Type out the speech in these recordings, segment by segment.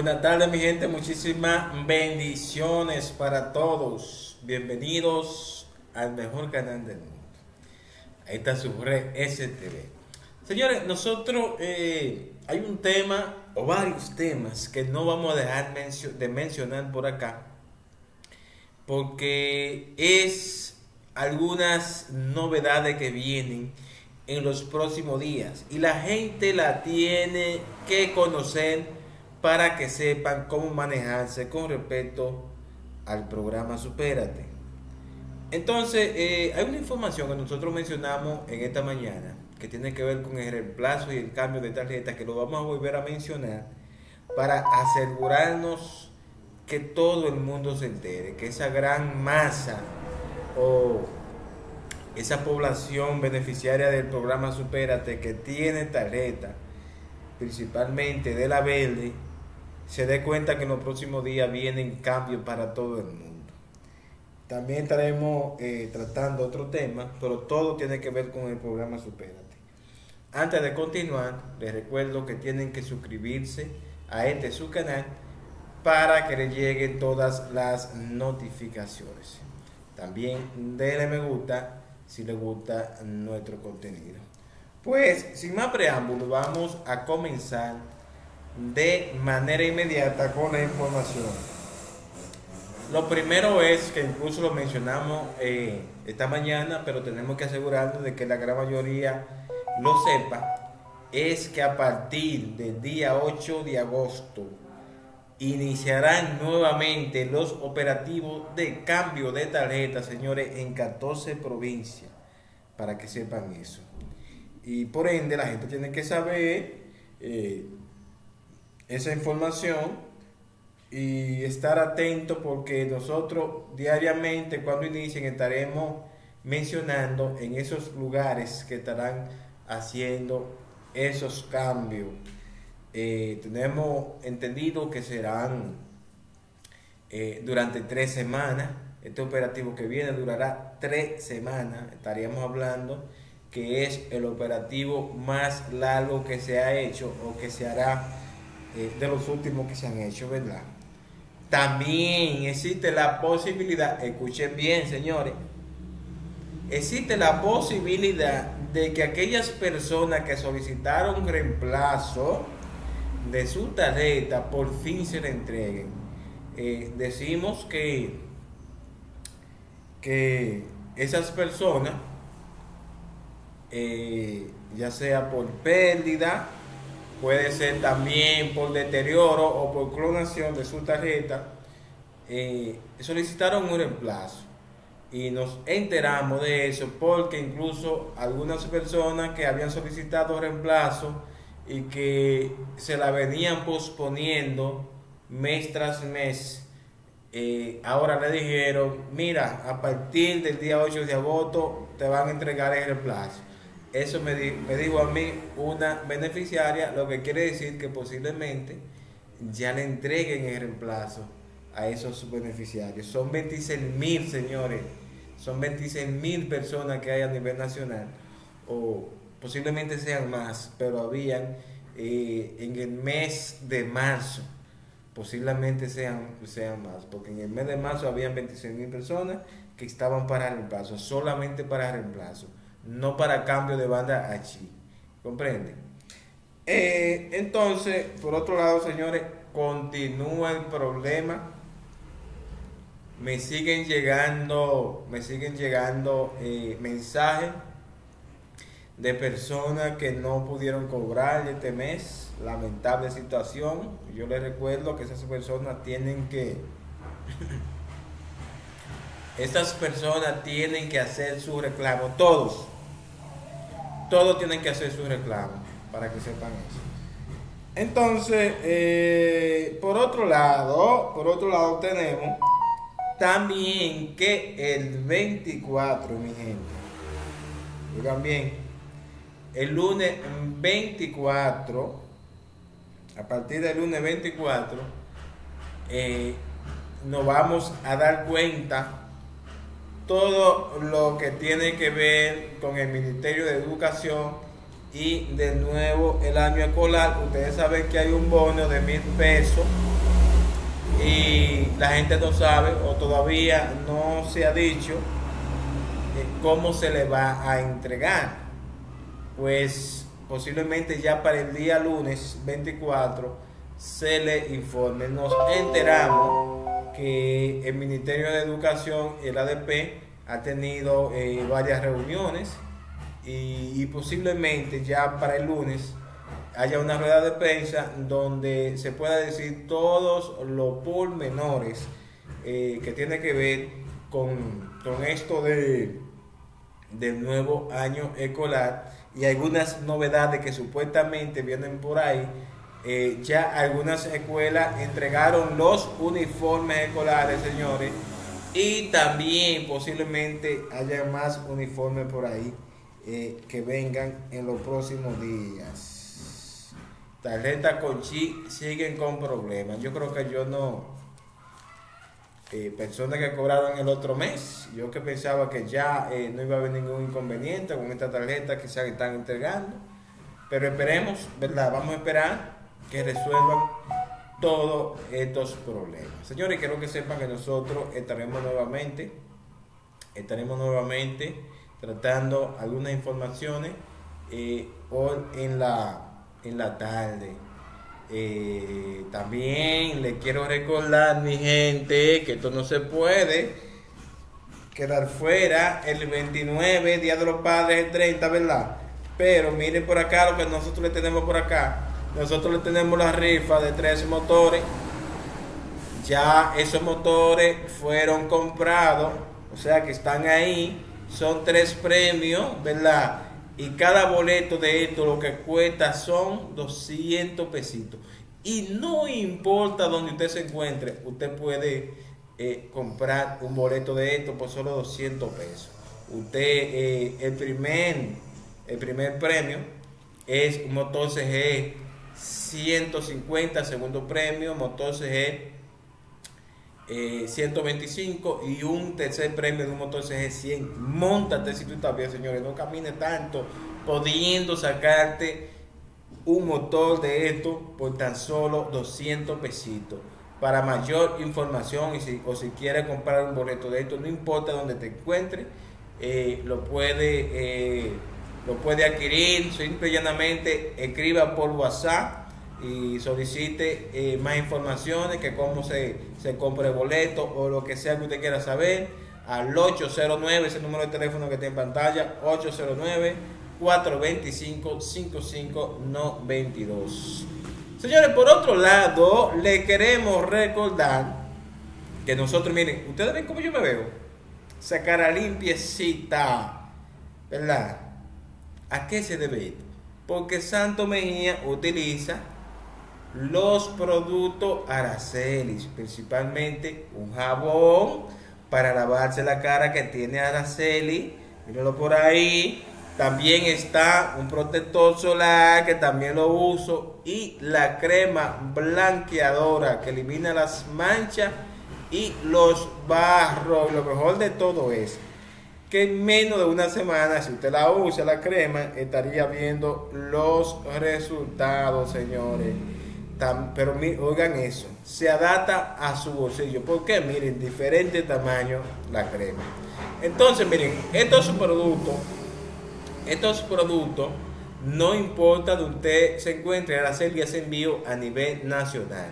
Buenas tardes, mi gente, muchísimas bendiciones para todos. Bienvenidos al mejor canal del mundo. Ahí está su red STV. Señores, nosotros hay un tema o varios temas que no vamos a dejar de mencionar por acá, porque es algunas novedades que vienen en los próximos días y la gente la tiene que conocer para que sepan cómo manejarse con respecto al programa Supérate. Entonces, hay una información que nosotros mencionamos en esta mañana que tiene que ver con el reemplazo y el cambio de tarjeta, que lo vamos a volver a mencionar para asegurarnos que todo el mundo se entere, que esa gran masa o esa población beneficiaria del programa Supérate que tiene tarjeta, principalmente de la verde, se dé cuenta que en los próximos días vienen cambios para todo el mundo. También estaremos tratando otro tema, pero todo tiene que ver con el programa Supérate. Antes de continuar, les recuerdo que tienen que suscribirse a este su canal para que les lleguen todas las notificaciones. También denle me gusta si les gusta nuestro contenido. Pues sin más preámbulo, vamos a comenzar de manera inmediata con la información. Lo primero es que incluso lo mencionamos esta mañana, pero tenemos que asegurarnos de que la gran mayoría lo sepa, es que a partir del día 8 de agosto iniciarán nuevamente los operativos de cambio de tarjeta, señores, en 14 provincias, para que sepan eso. Y por ende la gente tiene que saber esa información y estar atento, porque nosotros diariamente, cuando inicien, estaremos mencionando en esos lugares que estarán haciendo esos cambios. Tenemos entendido que serán durante 3 semanas. Este operativo que viene durará 3 semanas. Estaríamos hablando que es el operativo más largo que se ha hecho o que se hará de los últimos que se han hecho, ¿verdad? También existe la posibilidad, escuchen bien, señores, existe la posibilidad de que aquellas personas que solicitaron reemplazo de su tarjeta por fin se le entreguen. Decimos que esas personas, ya sea por pérdida, puede ser también por deterioro o por clonación de su tarjeta, solicitaron un reemplazo. Y nos enteramos de eso porque incluso algunas personas que habían solicitado reemplazo y que se la venían posponiendo mes tras mes, ahora le dijeron: mira, a partir del día 8 de agosto te van a entregar el reemplazo. Eso me dijo a mí una beneficiaria, lo que quiere decir que posiblemente ya le entreguen el reemplazo a esos beneficiarios. Son 26,000, señores, son 26,000 personas que hay a nivel nacional, o posiblemente sean más, pero habían en el mes de marzo, posiblemente sean más, porque en el mes de marzo habían 26,000 personas que estaban para reemplazo, solamente para reemplazo, no para cambio de banda allí, ¿comprende? Entonces, por otro lado, señores, continúa el problema. Me siguen llegando mensajes de personas que no pudieron cobrar este mes. Lamentable situación. Yo les recuerdo que esas personas tienen que hacer su reclamo. Todos tienen que hacer su reclamo, para que sepan eso. Entonces, por otro lado tenemos también que el 24, mi gente, oigan bien, el lunes 24, a partir del lunes 24, nos vamos a dar cuenta todo lo que tiene que ver con el Ministerio de Educación y de nuevo el año escolar. Ustedes saben que hay un bono de 1,000 pesos y la gente no sabe o todavía no se ha dicho cómo se le va a entregar. Pues posiblemente ya para el día lunes 24 se le informe. Nos enteramos que el Ministerio de Educación, el ADP, ha tenido varias reuniones y posiblemente ya para el lunes haya una rueda de prensa donde se pueda decir todos los pormenores que tiene que ver con esto del nuevo año escolar y algunas novedades que supuestamente vienen por ahí. Ya algunas escuelas entregaron los uniformes escolares, señores, y también posiblemente haya más uniformes por ahí que vengan en los próximos días. Tarjeta con chip siguen con problemas. Yo creo que yo no... personas que cobraron el otro mes, yo que pensaba que ya no iba a haber ningún inconveniente con esta tarjeta que se están entregando, pero esperemos, ¿verdad? Vamos a esperar que resuelvan todos estos problemas. Señores, quiero que sepan que nosotros estaremos nuevamente tratando algunas informaciones hoy en la tarde. También les quiero recordar, mi gente, que esto no se puede quedar fuera el 29, Día de los Padres, el 30, ¿verdad? Pero miren por acá lo que nosotros le tenemos por acá. Nosotros le tenemos la rifa de 3 motores. Ya esos motores fueron comprados, o sea que están ahí. Son 3 premios, ¿verdad? Y cada boleto de esto lo que cuesta son 200 pesitos. Y no importa donde usted se encuentre, usted puede comprar un boleto de esto por solo 200 pesos. Usted, el primer premio es un motor CG 150, segundo premio, motor CG 125 y un tercer premio de un motor CG 100. Móntate si tú estás bien, señores, no camines tanto pudiendo sacarte un motor de esto por tan solo 200 pesitos. Para mayor información o si quieres comprar un boleto de esto, no importa donde te encuentres, lo puede adquirir. Simple y llanamente escriba por WhatsApp y solicite más informaciones, que cómo se compra el boleto o lo que sea que usted quiera saber, al 809, ese número de teléfono que está en pantalla, 809-425-5592. Señores, por otro lado, le queremos recordar que nosotros, miren, ustedes ven cómo yo me veo, esa cara limpiecita, ¿verdad? ¿A qué se debe esto? Porque Santo Mejía utiliza los productos Araceli, principalmente un jabón para lavarse la cara que tiene Araceli, mírenlo por ahí. También está un protector solar que también lo uso, y la crema blanqueadora que elimina las manchas y los barros. Lo mejor de todo es que en menos de una semana, si usted la usa, la crema, estaría viendo los resultados, señores. Pero oigan eso, se adapta a su bolsillo, porque miren, diferente tamaño la crema. Entonces miren, estos productos, no importa donde usted se encuentre, Araceli hace envío a nivel nacional.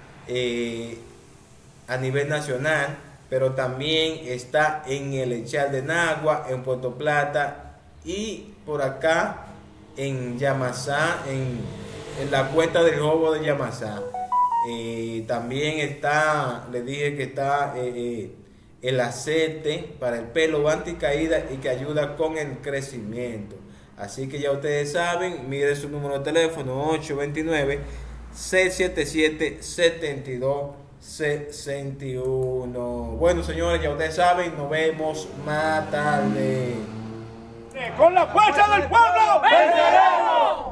Pero también está en el Echal de Nagua, en Puerto Plata, y por acá en Yamasá, en la cuesta del Jobo de Yamasá. También está, le dije que está el aceite para el pelo anticaída y que ayuda con el crecimiento. Así que ya ustedes saben, mire su número de teléfono, 829-677-7261. Bueno, señores, ya ustedes saben, nos vemos más tarde. Con la fuerza del pueblo venceremos.